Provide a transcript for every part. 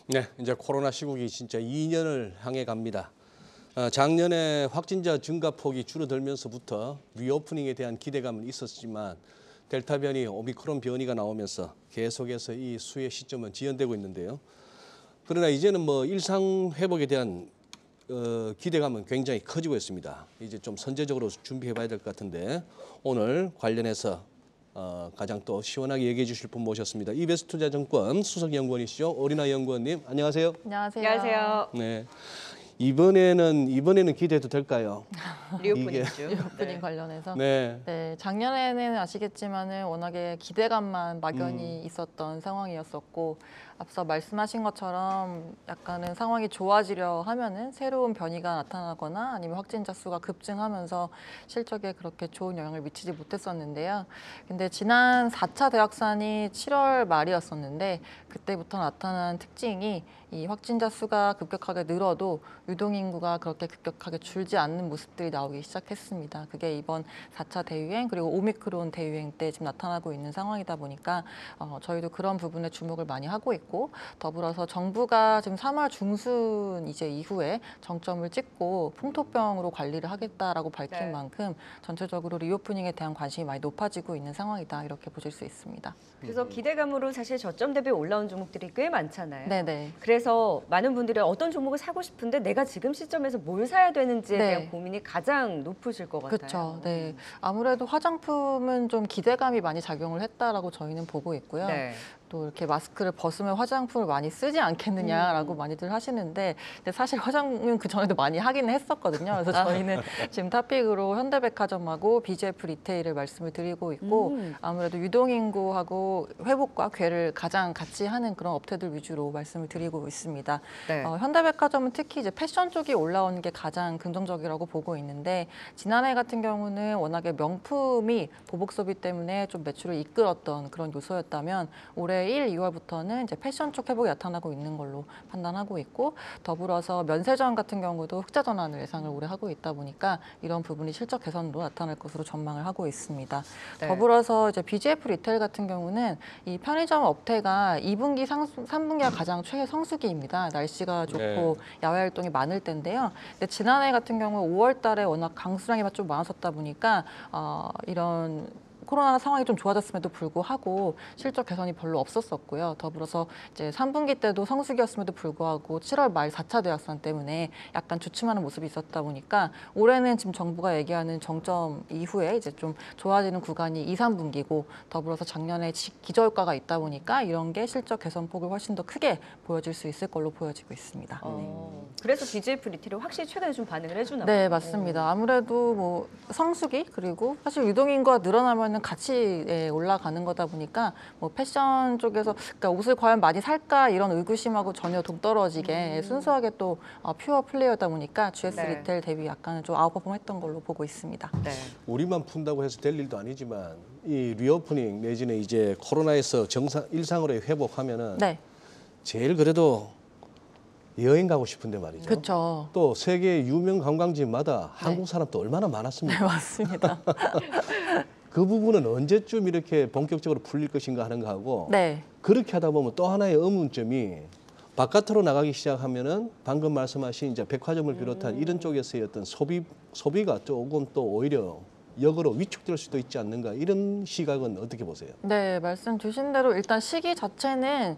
네, 이제 코로나 시국이 진짜 2년을 향해 갑니다. 작년에 확진자 증가폭이 줄어들면서부터 리오프닝에 대한 기대감은 있었지만 델타 변이, 오미크론 변이가 나오면서 계속해서 이 수혜 시점은 지연되고 있는데요. 그러나 이제는 뭐 일상 회복에 대한 기대감은 굉장히 커지고 있습니다. 이제 좀 선제적으로 준비해 봐야 될 것 같은데 오늘 관련해서 가장 또 시원하게 얘기해 주실 분 모셨습니다. 이베스트투자증권 수석연구원이시죠. 오리나 연구원님, 안녕하세요. 안녕하세요. 안녕하세요. 네, 이번에는 기대해도 될까요? 리오프닝이죠. 리오프닝 관련해서. 네. 네, 작년에는 아시겠지만은 워낙에 기대감만 막연히 있었던 상황이었었고 앞서 말씀하신 것처럼 약간은 상황이 좋아지려 하면은 새로운 변이가 나타나거나 아니면 확진자 수가 급증하면서 실적에 그렇게 좋은 영향을 미치지 못했었는데요. 근데 지난 4차 대확산이 7월 말이었었는데 그때부터 나타난 특징이 이 확진자 수가 급격하게 늘어도 유동인구가 그렇게 급격하게 줄지 않는 모습들이 나오기 시작했습니다. 그게 이번 4차 대유행 그리고 오미크론 대유행 때 지금 나타나고 있는 상황이다 보니까 저희도 그런 부분에 주목을 많이 하고 있고 더불어서 정부가 지금 3월 중순 이제 이후에 정점을 찍고 풍토병으로 관리를 하겠다라고 밝힌 만큼 전체적으로 리오프닝에 대한 관심이 많이 높아지고 있는 상황이다 이렇게 보실 수 있습니다. 그래서 기대감으로 사실 저점 대비 올라온 종목들이 꽤 많잖아요. 네네. 그래서 많은 분들이 어떤 종목을 사고 싶은데 내가 지금 시점에서 뭘 사야 되는지에 네. 대한 고민이 가장 높으실 것 같아요. 그렇죠. 네. 아무래도 화장품은 좀 기대감이 많이 작용을 했다라고 저희는 보고 있고요. 네. 또 이렇게 마스크를 벗으면 화장품을 많이 쓰지 않겠느냐라고 많이들 하시는데 근데 사실 화장은 그 전에도 많이 하기는 했었거든요. 그래서 저희는 지금 탑픽으로 현대백화점하고 BGF 리테일을 말씀을 드리고 있고 아무래도 유동인구하고 회복과 궤를 가장 같이 하는 그런 업체들 위주로 말씀을 드리고 있습니다. 네. 현대백화점은 특히 이제 패션 쪽이 올라오는 게 가장 긍정적이라고 보고 있는데 지난해 같은 경우는 워낙에 명품이 보복 소비 때문에 좀 매출을 이끌었던 그런 요소였다면 올해 1, 2월부터는 이제 패션 쪽 회복이 나타나고 있는 걸로 판단하고 있고 더불어서 면세점 같은 경우도 흑자 전환을 예상을 올해 하고 있다 보니까 이런 부분이 실적 개선으로 나타날 것으로 전망을 하고 있습니다. 네. 더불어서 이제 BGF 리테일 같은 경우는 이 편의점 업태가 2분기, 3분기가 가장 최애 성수기입니다. 날씨가 좋고 네. 야외 활동이 많을 텐데요. 근데 지난해 같은 경우 5월 달에 워낙 강수량이 좀 많았었다 보니까 이런 코로나 상황이 좀 좋아졌음에도 불구하고 실적 개선이 별로 없었었고요. 더불어서 이제 3분기 때도 성수기였음에도 불구하고 7월 말 4차 대확산 때문에 약간 주춤하는 모습이 있었다 보니까 올해는 지금 정부가 얘기하는 정점 이후에 이제 좀 좋아지는 구간이 2, 3분기고 더불어서 작년에 기저효과가 있다 보니까 이런 게 실적 개선폭을 훨씬 더 크게 보여질 수 있을 걸로 보여지고 있습니다. 그래서 BGF 리테일이 확실히 최근에 좀 반응을 해주나 봐요. 네, 맞습니다. 아무래도 뭐 성수기 그리고 사실 유동인구가 늘어나면은 같이 올라가는 거다 보니까 뭐 패션 쪽에서 그러니까 옷을 과연 많이 살까 이런 의구심하고 전혀 동떨어지게 순수하게 또 퓨어 플레이어다 보니까 GS 네. 리테일 대비 약간은 좀 아웃퍼폼했던 걸로 보고 있습니다. 네. 우리만 푼다고 해서 될 일도 아니지만 이 리오프닝 내지는 이제 코로나에서 일상으로 회복하면은 네, 제일 그래도 여행 가고 싶은데 말이죠. 그렇죠. 또 세계 유명 관광지마다 한국 사람도 얼마나 네, 많았습니까? 맞습니다. 그 부분은 언제쯤 이렇게 본격적으로 풀릴 것인가 하는 거하고 네, 그렇게 하다 보면 또 하나의 의문점이 바깥으로 나가기 시작하면은 방금 말씀하신 이제 백화점을 비롯한 이런 쪽에서의 어떤 소비가 조금 또 오히려 역으로 위축될 수도 있지 않는가 이런 시각은 어떻게 보세요? 네, 말씀 주신 대로 일단 시기 자체는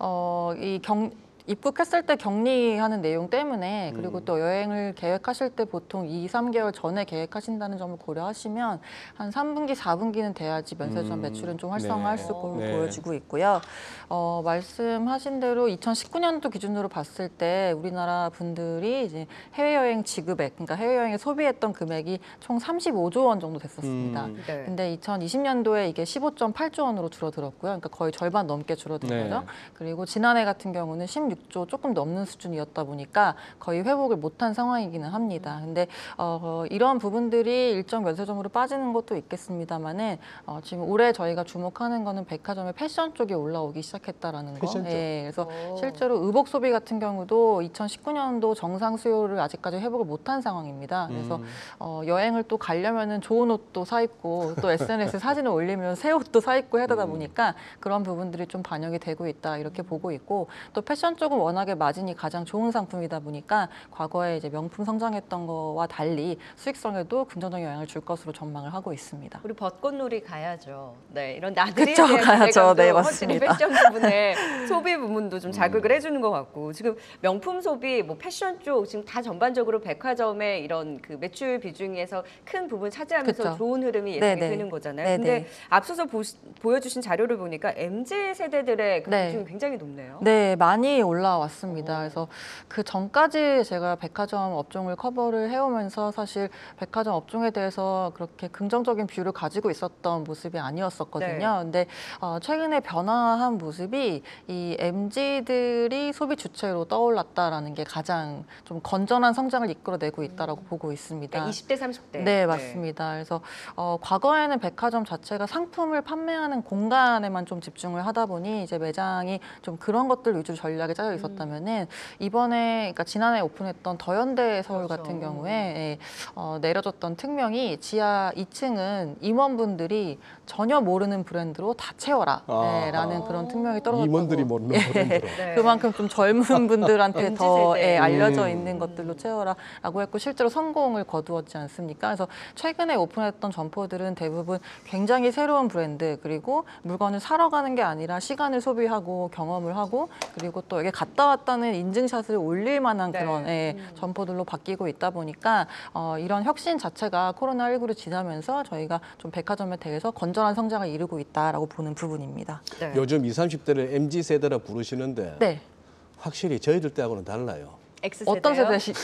입국했을 때 격리하는 내용 때문에 그리고 또 여행을 계획하실 때 보통 2, 3개월 전에 계획하신다는 점을 고려하시면 한 3분기, 4분기는 돼야지 면세점 매출은 좀 활성화할 수 있고 네. 보여지고 있고요. 말씀하신 대로 2019년도 기준으로 봤을 때 우리나라 분들이 이제 해외여행 지급액, 그러니까 해외여행에 소비했던 금액이 총 35조 원 정도 됐었습니다. 네. 근데 2020년도에 이게 15.8조 원으로 줄어들었고요. 그러니까 거의 절반 넘게 줄어든 네. 거죠. 그리고 지난해 같은 경우는 16조 조금 넘는 수준이었다 보니까 거의 회복을 못한 상황이기는 합니다. 근데 이런 부분들이 일정 면세점으로 빠지는 것도 있겠습니다만은 지금 올해 저희가 주목하는 거는 백화점의 패션 쪽이 올라오기 시작했다라는 거. 패션 쪽. 예, 그래서 실제로 의복 소비 같은 경우도 2019년도 정상 수요를 아직까지 회복을 못한 상황입니다. 그래서 여행을 또 가려면은 좋은 옷도 사 입고 또 SNS에 사진을 올리면 새 옷도 사 입고 해야 되다 보니까 그런 부분들이 좀 반영이 되고 있다 이렇게 보고 있고 또 패션 쪽 쪽은 워낙에 마진이 가장 좋은 상품이다 보니까 과거에 이제 명품 성장했던 거와 달리 수익성에도 긍정적인 영향을 줄 것으로 전망을 하고 있습니다. 우리 벚꽃놀이 가야죠. 네, 이런 나들이에 그쵸, 대한 가야죠. 기대감도 네, 확실히 맞습니다. 패션 부분에 소비 부분도 좀 자극을 해주는 것 같고 지금 명품 소비, 뭐 패션 쪽 지금 다 전반적으로 백화점의 이런 그 매출 비중에서 큰 부분 차지하면서 그쵸. 좋은 흐름이 예상이 네네. 되는 거잖아요. 네네. 근데 앞서서 보여주신 자료를 보니까 MZ 세대들의 그 네. 비중이 굉장히 높네요. 네, 많이 올라왔습니다. 그래서 그 전까지 제가 백화점 업종을 커버를 해오면서 사실 백화점 업종에 대해서 그렇게 긍정적인 뷰를 가지고 있었던 모습이 아니었었거든요. 네. 근데 최근에 변화한 모습이 이 MZ들이 소비 주체로 떠올랐다라는 게 가장 좀 건전한 성장을 이끌어내고 있다라고 보고 있습니다. 그러니까 20대, 30대. 네, 맞습니다. 그래서 과거에는 백화점 자체가 상품을 판매하는 공간에만 좀 집중을 하다 보니 이제 매장이 좀 그런 것들 위주로 전략이 짜여 있었다면은 이번에 그러니까 지난해 오픈했던 더현대 서울 그렇죠. 같은 경우에 내려졌던 특명이 지하 2층은 임원분들이 전혀 모르는 브랜드로 다 채워라 라는 그런 특명이 떨어졌다고. 임원들이 모르는 브랜드로. 네. 그만큼 좀 젊은 분들한테 MZ 더 세대. 알려져 있는 것들로 채워라라고 했고 실제로 성공을 거두었지 않습니까? 그래서 최근에 오픈했던 점포들은 대부분 굉장히 새로운 브랜드 그리고 물건을 사러 가는 게 아니라 시간을 소비하고 경험을 하고 그리고 또 여기 갔다 왔다는 인증샷을 올릴 만한 네. 그런 점포들로 바뀌고 있다 보니까 이런 혁신 자체가 코로나19를 지나면서 저희가 좀 백화점에 대해서 건전한 성장을 이루고 있다라고 보는 부분입니다. 네. 요즘 20, 30대를 MZ세대라 부르시는데 네. 확실히 저희들 때하고는 달라요. X세대요? 어떤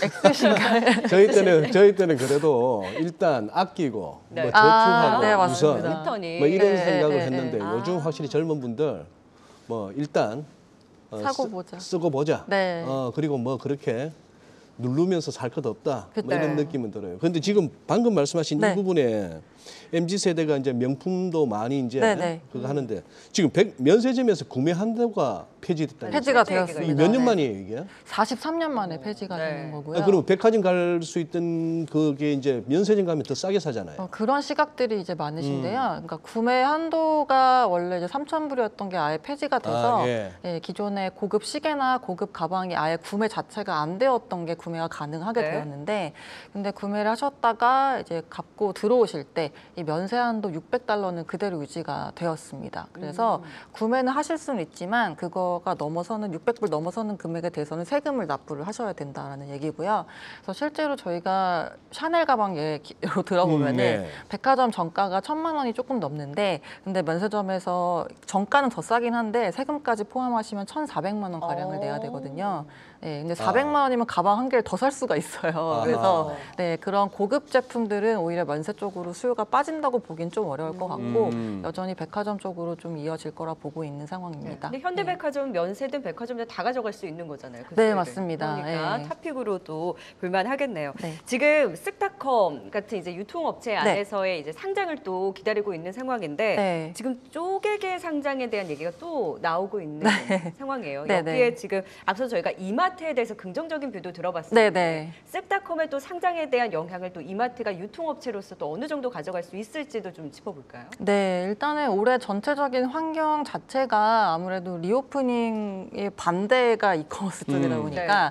X신가요? 저희 때는 그래도 일단 아끼고 네. 뭐 저축하고 네, 우선 맞습니다. 리턴이. 뭐 이런 네, 생각을 네, 했는데 네. 요즘 확실히 젊은 분들 뭐 일단 사고 보자. 쓰고 보자. 네. 그리고 뭐 그렇게 누르면서 살 것 없다. 뭐 이런 네. 느낌은 들어요. 근데 지금 방금 말씀하신 네. 이 부분에 MZ 세대가 이제 명품도 많이 이제 네, 네. 그거 하는데 지금 면세점에서 구매한다가 폐지됐다. 폐지가 폐지 얘기가 되었습니다. 몇 년 네. 만이에요 이게? 43년 만에 폐지가 네. 되는 거고요. 그럼 백화점 갈 수 있던 그게 이제 면세점 가면 더 싸게 사잖아요. 그런 시각들이 이제 많으신데요. 그러니까 구매 한도가 원래 이제 3,000불이었던 게 아예 폐지가 돼서 예. 기존의 고급 시계나 고급 가방이 아예 구매 자체가 안 되었던 게 구매가 가능하게 네. 되었는데 근데 구매를 하셨다가 이제 갚고 들어오실 때 이 면세 한도 600달러는 그대로 유지가 되었습니다. 그래서 구매는 하실 수는 있지만 그거가 넘어서는 600불 넘어서는 금액에 대해서는 세금을 납부를 하셔야 된다라는 얘기고요. 그래서 실제로 저희가 샤넬 가방 예로 들어보면은 네. 백화점 정가가 1,000만 원이 조금 넘는데 근데 면세점에서 정가는 더 싸긴 한데 세금까지 포함하시면 1,400만 원 가량을 내야 되거든요. 네, 근데 400만 원이면 가방 한 개를 더 살 수가 있어요. 그래서 네, 그런 고급 제품들은 오히려 면세 쪽으로 수요가 빠진다고 보긴 좀 어려울 것 같고 여전히 백화점 쪽으로 좀 이어질 거라 보고 있는 상황입니다. 근데 현대백화점 면세든 백화점든 다 가져갈 수 있는 거잖아요. 그 네, 수혜를. 맞습니다. 그러니까 네. 탑픽으로도 볼만하겠네요. 네. 지금 쓱닷컴 같은 이제 유통업체 안에서의 이제 상장을 또 기다리고 있는 상황인데 네. 지금 쪼개개 상장에 대한 얘기가 또 나오고 있는 상황이에요. 네, 여기에 네. 지금 앞서 저희가 이마트에 대해서 긍정적인 뷰도 들어봤습니다. 네. 쓱닷컴의 또 상장에 대한 영향을 또 이마트가 유통업체로서 또 어느 정도 가져갈 수 있을지도 좀 짚어볼까요? 네, 일단은 올해 전체적인 환경 자체가 아무래도 리오프닝의 반대가 이커머스 쪽이다 보니까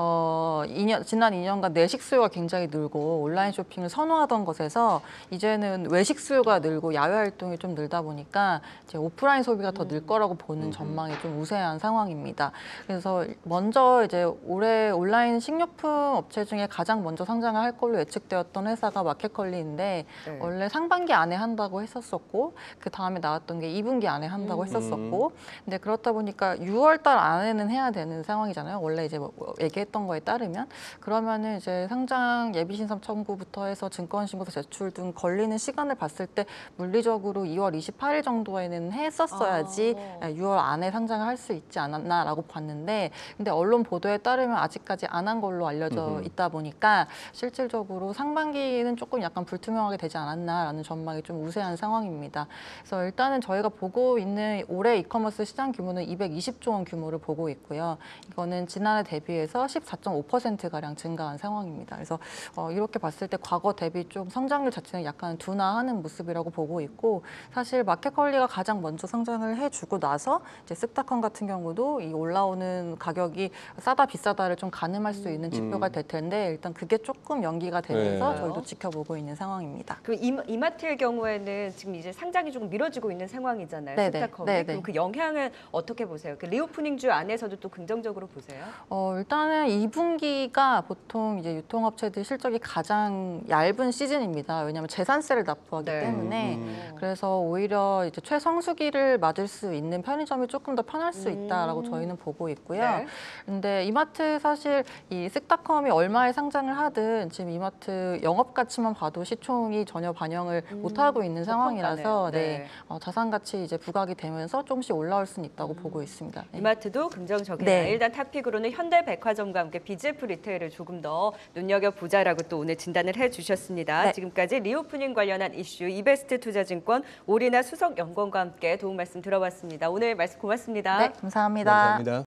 지난 2년간 내식 수요가 굉장히 늘고 온라인 쇼핑을 선호하던 것에서 이제는 외식 수요가 늘고 야외 활동이 좀 늘다 보니까 이제 오프라인 소비가 더 늘 거라고 보는 전망이 좀 우세한 상황입니다. 그래서 먼저 이제 올해 온라인 식료품 업체 중에 가장 먼저 상장을 할 걸로 예측되었던 회사가 마켓컬리인데 네. 원래 상반기 안에 한다고 했었었고 그 다음에 나왔던 게 2분기 안에 한다고 했었었고 근데 그렇다 보니까 6월 달 안에는 해야 되는 상황이잖아요. 원래 이제 뭐 얘기했던 거에 따르면 그러면은 이제 상장 예비 신청 청구부터 해서 증권 신고서 제출 등 걸리는 시간을 봤을 때 물리적으로 2월 28일 정도에는 했었어야지 6월 안에 상장을 할 수 있지 않았나라고 봤는데 근데 언론 보도에 따르면 아직까지 안 한 걸로 알려져 있다 보니까 실질적으로 상반기는 조금 약간 불투명하게 되지 않았나라는 전망이 좀 우세한 상황입니다. 그래서 일단은 저희가 보고 있는 올해 이커머스 시장 규모는 220조 원 규모를 보고 있고요. 이거는 지난해 대비해서 14.5%가량 증가한 상황입니다. 그래서 이렇게 봤을 때 과거 대비 좀 성장률 자체는 약간 둔화하는 모습이라고 보고 있고 사실 마켓컬리가 가장 먼저 성장을 해주고 나서 이제 쓱닷컴 같은 경우도 이 올라오는 가격이 싸다 비싸다를 좀 가늠할 수 있는 지표가 될 텐데 일단 그게 조금 연기가 되면서 네. 저희도 지켜보고 있는 상황입니다. 그럼 이마트의 경우에는 지금 이제 상장이 조금 미뤄지고 있는 상황이잖아요. 네네. 스타컴이. 네네. 그럼 그 영향은 어떻게 보세요? 그 리오프닝주 안에서도 또 긍정적으로 보세요? 일단은 2분기가 보통 이제 유통업체들 실적이 가장 얇은 시즌입니다. 왜냐하면 재산세를 납부하기 네. 때문에 그래서 오히려 이제 최성수기를 맞을 수 있는 편의점이 조금 더 편할 수 있다라고 저희는 보고 있고요. 네. 근데 이마트 사실 이 쓱닷컴이 얼마에 상장을 하든 지금 이마트 영업 가치만 봐도 시총이 전혀 반영을 못 하고 있는 상황이라서 저평가네요. 네. 네. 자산 가치 이제 부각이 되면서 조금씩 올라올 수는 있다고 보고 있습니다. 네. 이마트도 긍정적이다. 네. 일단 탑픽으로는 현대백화점과 함께 BGF 리테일을 조금 더 눈여겨보자라고 또 오늘 진단을 해주셨습니다. 네. 지금까지 리오프닝 관련한 이슈 이베스트 투자증권 오리나 수석연구원과 함께 도움 말씀 들어봤습니다. 오늘 말씀 고맙습니다. 네, 감사합니다. 감사합니다.